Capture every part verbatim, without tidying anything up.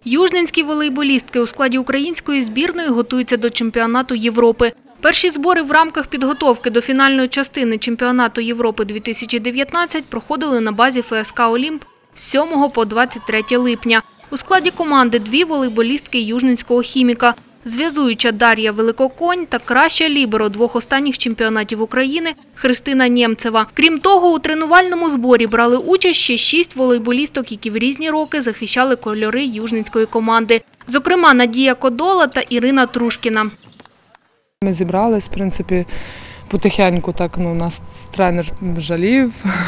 Южненські волейболістки у складі української збірної готуються до чемпіонату Європи. Перші збори в рамках підготовки до фінальної частини чемпіонату Європи дві тисячі дев'ятнадцять проходили на базі ФСК «Олімп» з сьомого по двадцять третє липня. У складі команди дві волейболістки южненського хіміка – зв'язуюча Дар'я Великоконь та краща ліберо двох останніх чемпіонатів України Христина Нємцева. Крім того, у тренувальному зборі брали участь ще шість волейболісток, які в різні роки захищали кольори южненської команди. Зокрема, Надія Кодола та Ірина Трушкіна. Ми зібрались, в принципі, потихеньку, так, ну, нас тренер жалів.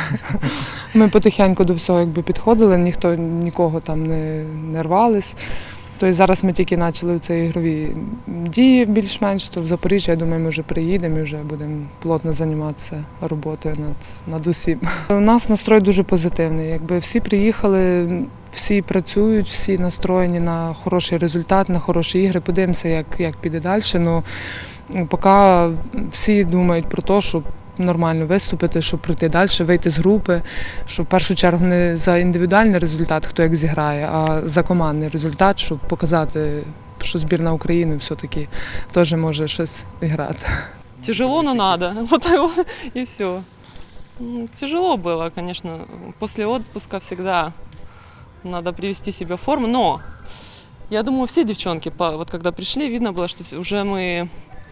Ми потихеньку до всього якби підходили, ніхто нікого там не, не рвались. Тобто зараз ми тільки почали ці ігрові дії більш-менш, то в Запоріжжі, я думаю, ми вже приїдемо і вже будемо плотно займатися роботою над, над усім. У нас настрой дуже позитивний. Якби всі приїхали, всі працюють, всі настроєні на хороший результат, на хороші ігри. Подивимося, як, як піде далі. Но поки всі думають про те, щоб нормально виступити, щоб пройти далі, вийти з групи, щоб в першу чергу не за індивідуальний результат, хто як зіграє, а за командний результат, щоб показати, що збірна України все-таки теж може щось грати. Тяжело, но надо. Вот и все. Тяжело было, конечно. После отпуска всегда надо привести себя в форму, но я думаю, все девчонки, вот когда пришли, видно было, что уже мы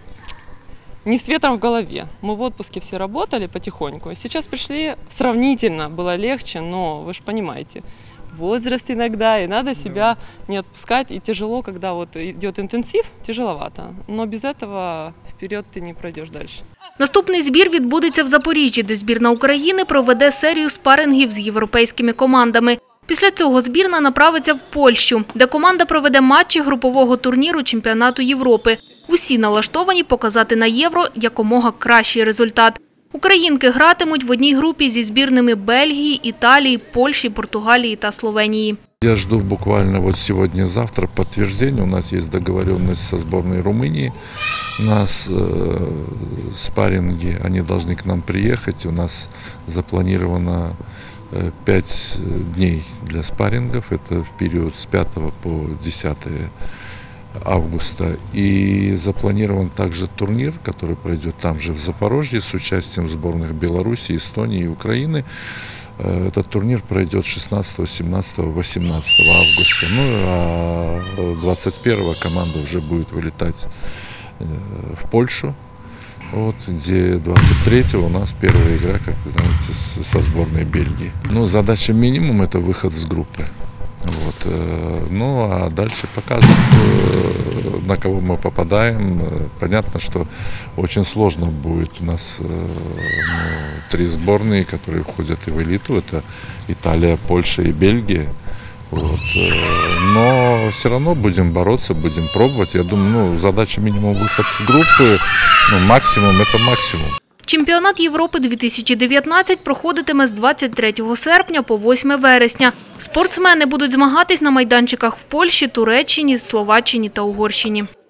не с ветром в голове. Мы в отпуске все работали потихоньку. Сейчас пришли, сравнительно было легче, но вы же понимаете, возраст иногда, и надо себя не отпускать. И тяжело, когда вот идет интенсив, тяжеловато. Но без этого вперед ты не пройдешь дальше. Наступний збір відбудеться в Запоріжжі, де збірна України проведе серію спарингів з європейськими командами. Після цього збірна направиться в Польщу, де команда проведе матчі групового турніру чемпіонату Європи. Усі налаштовані показати на Євро якомога кращий результат. Українки гратимуть в одній групі зі збірними Бельгії, Італії, Польщі, Португалії та Словенії. Я жду буквально вот сегодня-завтра подтверждения. У нас есть договоренность со сборной Румынии. У нас э, спарринги, они должны к нам приехать. У нас запланировано э, пять дней для спаррингов. Это в период с пятого по десятое августа. И запланирован также турнир, который пройдет там же в Запорожье с участием сборных Беларуси, Эстонии и Украины. Этот турнир пройдет шестнадцатого, семнадцатого, восемнадцатого августа. Ну а двадцать первого команда уже будет вылетать в Польшу, вот, где двадцать третьего у нас первая игра, как вы знаете, со сборной Бельгии. Ну, задача минимум – это выход с группы. Вот. Ну а дальше покажем, на кого мы попадаем. Понятно, что очень сложно будет. У нас ну, три сборные, которые входят и в элиту. Это Италия, Польша и Бельгия. Вот. Но все равно будем бороться, будем пробовать. Я думаю, ну, задача минимум выход с группы, ну, максимум это максимум. Чемпіонат Європи дві тисячі дев'ятнадцять проходитиме з двадцять третього серпня по восьме вересня. Спортсмени будуть змагатись на майданчиках в Польщі, Туреччині, Словаччині та Угорщині.